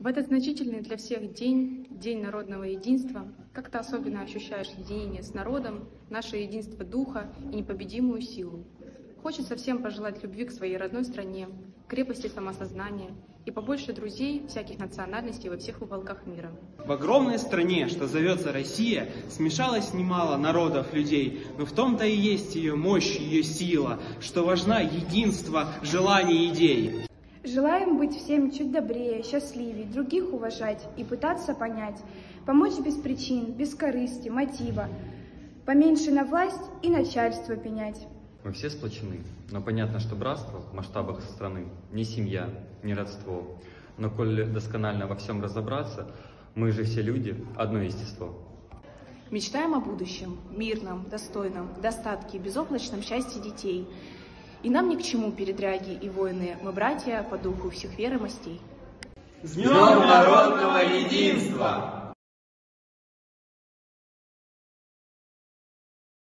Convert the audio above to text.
В этот значительный для всех день, День народного единства, как-то особенно ощущаешь единение с народом, наше единство духа и непобедимую силу. Хочется всем пожелать любви к своей родной стране, крепости самосознания и побольше друзей всяких национальностей во всех уголках мира. В огромной стране, что зовется Россия, смешалось немало народов, людей, но в том-то и есть ее мощь, ее сила, что важна единство желаний и идей. Желаем быть всем чуть добрее, счастливее, других уважать и пытаться понять, помочь без причин, без корысти, мотива, поменьше на власть и начальство пенять. Мы все сплочены, но понятно, что братство в масштабах страны не семья, не родство. Но коль досконально во всем разобраться, мы же все люди, одно естество. Мечтаем о будущем, мирном, достойном, в достатке, безоблачном счастье детей. И нам ни к чему передряги и войны, мы братья по духу всех вер и мастей. С Днем народного единства!